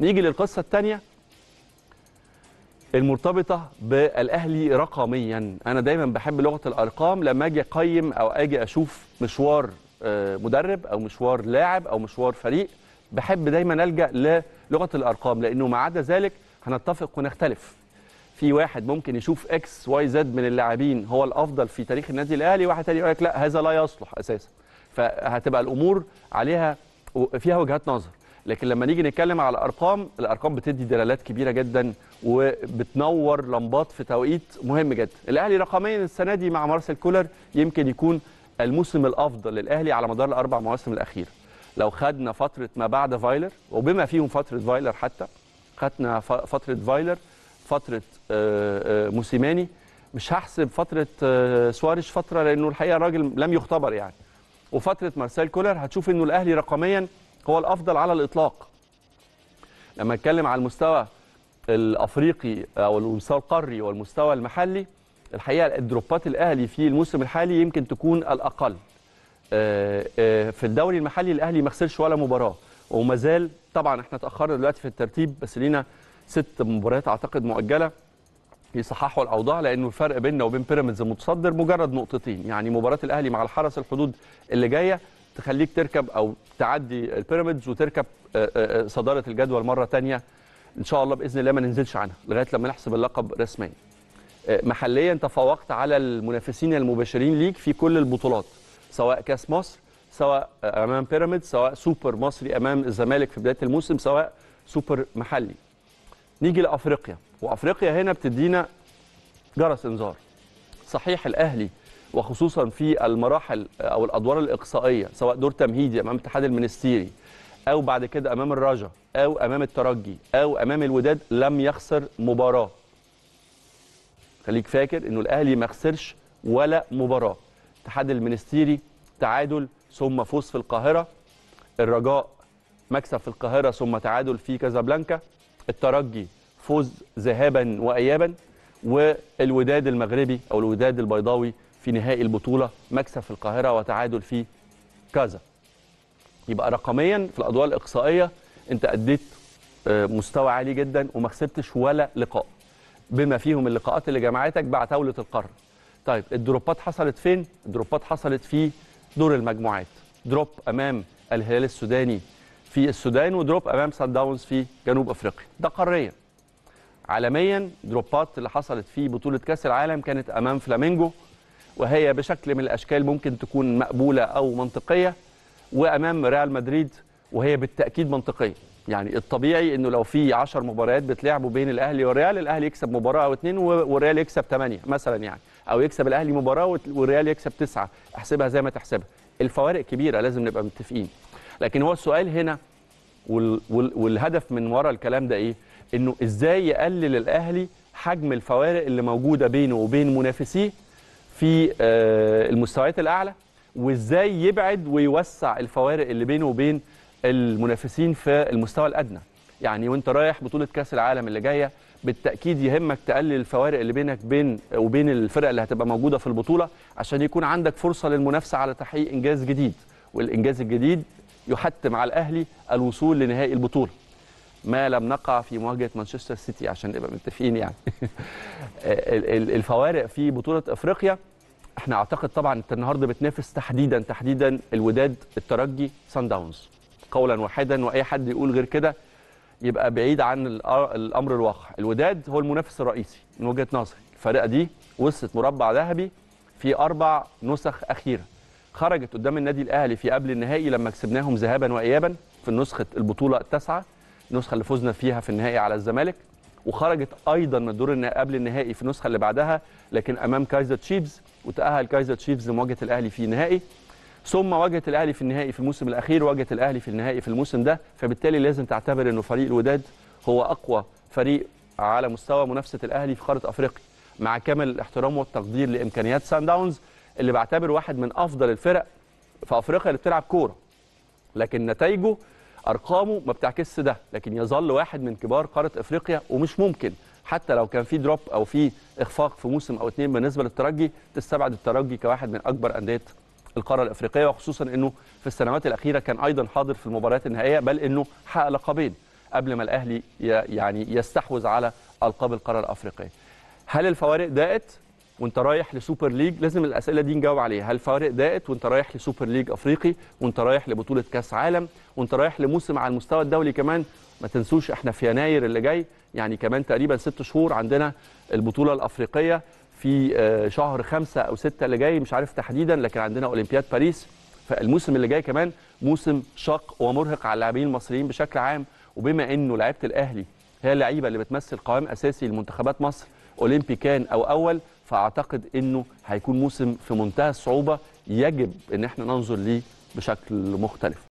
نيجي للقصه الثانيه المرتبطه بالاهلي رقميا. انا دايما بحب لغه الارقام لما اجي اقيم او اجي اشوف مشوار مدرب او مشوار لاعب او مشوار فريق، بحب دايما الجا للغه الارقام، لانه ما عدا ذلك هنتفق ونختلف. في واحد ممكن يشوف اكس واي زد من اللاعبين هو الافضل في تاريخ النادي الاهلي، واحد تاني يقول لك لا هذا لا يصلح اساسا. فهتبقى الامور عليها فيها وجهات نظر. لكن لما نيجي نتكلم على الارقام، الارقام بتدي دلالات كبيره جدا وبتنور لمبات في توقيت مهم جدا. الاهلي رقميا السنه دي مع مارسيل كولر يمكن يكون الموسم الافضل للاهلي على مدار الاربع مواسم الاخيره. لو خدنا فتره ما بعد فايلر وبما فيهم فتره فايلر، حتى خدنا فتره فايلر، فتره موسيماني، مش هحسب فتره سواريش فتره لانه الحقيقه الراجل لم يختبر يعني، وفتره مارسيل كولر، هتشوف انه الاهلي رقميا هو الافضل على الاطلاق. لما اتكلم على المستوى الافريقي او المستوى القاري والمستوى المحلي، الحقيقه الدروبات الاهلي في الموسم الحالي يمكن تكون الاقل. في الدوري المحلي الاهلي ما خسرش ولا مباراه، وما زال طبعا احنا اتاخرنا دلوقتي في الترتيب، بس لينا 6 مباريات اعتقد مؤجله يصححوا الاوضاع، لانه الفرق بيننا وبين بيراميدز المتصدر مجرد نقطتين. يعني مباراه الاهلي مع الحرس الحدود اللي جايه تخليك تركب او تعدي البيراميدز وتركب صداره الجدول مره ثانيه ان شاء الله باذن الله، ما ننزلش عنها لغايه لما نحسب اللقب رسميا. محليا تفوقت على المنافسين المباشرين ليك في كل البطولات، سواء كاس مصر، سواء امام بيراميدز، سواء سوبر مصري امام الزمالك في بدايه الموسم، سواء سوبر محلي. نيجي لافريقيا، وافريقيا هنا بتدينا جرس انذار. صحيح الاهلي وخصوصا في المراحل او الادوار الاقصائيه، سواء دور تمهيدي امام الاتحاد المنستيري او بعد كده امام الرجاء او امام الترجي او امام الوداد، لم يخسر مباراه. خليك فاكر انه الاهلي ما خسرش ولا مباراه. الاتحاد المنستيري تعادل ثم فوز في القاهره، الرجاء مكسب في القاهره ثم تعادل في كازابلانكا، الترجي فوز ذهابا وايابا، والوداد المغربي او الوداد البيضاوي في نهائي البطوله مكسب في القاهره وتعادل في كازا. يبقى رقميا في الادوار الاقصائيه انت اديت مستوى عالي جدا وما خسرتش ولا لقاء، بما فيهم اللقاءات اللي جمعتك بعد عوله القرن. طيب الدروبات حصلت فين؟ الدروبات حصلت في دور المجموعات، دروب امام الهلال السوداني في السودان، ودروب امام سان داونز في جنوب افريقيا. ده قاريا. عالميا دروبات اللي حصلت في بطوله كاس العالم كانت امام فلامينجو، وهي بشكل من الاشكال ممكن تكون مقبوله او منطقيه، وامام ريال مدريد وهي بالتاكيد منطقيه. يعني الطبيعي انه لو في 10 مباريات بتلعبوا بين الاهلي والريال، الاهلي يكسب مباراه او 2 والريال يكسب 8 مثلا يعني، او يكسب الاهلي مباراه والريال يكسب 9، احسبها زي ما تحسبها. الفوارق كبيره لازم نبقى متفقين. لكن هو السؤال هنا والهدف من وراء الكلام ده ايه؟ انه ازاي يقلل الاهلي حجم الفوارق اللي موجوده بينه وبين منافسيه في المستويات الاعلى، وازاي يبعد ويوسع الفوارق اللي بينه وبين المنافسين في المستوى الادنى. يعني وانت رايح بطوله كاس العالم اللي جايه بالتاكيد يهمك تقلل الفوارق اللي بينك وبين الفرق اللي هتبقى موجوده في البطوله، عشان يكون عندك فرصه للمنافسه على تحقيق انجاز جديد، والانجاز الجديد يحتم على الاهلي الوصول لنهائي البطوله، ما لم نقع في مواجهه مانشستر سيتي عشان نبقى متفقين يعني. الفوارق في بطوله افريقيا، احنا اعتقد طبعا انت النهارده بتنافس تحديدا الوداد، الترجي، سان داونز قولا واحدا، واي حد يقول غير كده يبقى بعيد عن الامر الواقع. الوداد هو المنافس الرئيسي من وجهه نظري. الفرقه دي وصلت مربع ذهبي في 4 نسخ اخيره، خرجت قدام النادي الاهلي في قبل النهائي لما كسبناهم ذهابا وايابا في نسخه البطوله التاسعه، النسخه اللي فزنا فيها في النهائي على الزمالك، وخرجت ايضا من الدور قبل النهائي في النسخه اللي بعدها لكن امام كايزر تشيفز، وتاهل كايزر تشيفز لمواجهه الاهلي في النهائي، ثم واجهت الاهلي في النهائي في الموسم الاخير، واجهت الاهلي في النهائي في الموسم ده. فبالتالي لازم تعتبر انه فريق الوداد هو اقوى فريق على مستوى منافسه الاهلي في قاره افريقيا، مع كامل الاحترام والتقدير لامكانيات سان داونز اللي بعتبره واحد من افضل الفرق في افريقيا اللي بتلعب كوره، لكن نتائجه ارقامه ما بتعكسش ده، لكن يظل واحد من كبار قاره افريقيا، ومش ممكن حتى لو كان في دروب او في اخفاق في موسم او 2 بالنسبه للترجي تستبعد الترجي كواحد من اكبر انديه القاره الافريقيه، وخصوصا انه في السنوات الاخيره كان ايضا حاضر في المباريات النهائيه، بل انه حقق لقبين قبل ما الاهلي يعني يستحوذ على القاب القاره الافريقيه. هل الفوارق ضاقت وانت رايح لسوبر ليج؟ لازم الاسئله دي نجاوب عليها. هل الفوارق ضاقت وانت رايح لسوبر ليج افريقي، وانت رايح لبطوله كاس عالم، وانت رايح لموسم على المستوى الدولي كمان؟ ما تنسوش احنا في يناير اللي جاي، يعني كمان تقريبا 6 شهور عندنا البطوله الافريقيه في شهر 5 أو 6 اللي جاي، مش عارف تحديدا، لكن عندنا اولمبياد باريس. فالموسم اللي جاي كمان موسم شاق ومرهق على اللاعبين المصريين بشكل عام. وبما انه لعيبه الاهلي هي اللعيبه اللي بتمثل قوام اساسي لمنتخبات مصر، اولمبي كان او اول، فاعتقد انه هيكون موسم في منتهى الصعوبه، يجب ان احنا ننظر ليه بشكل مختلف.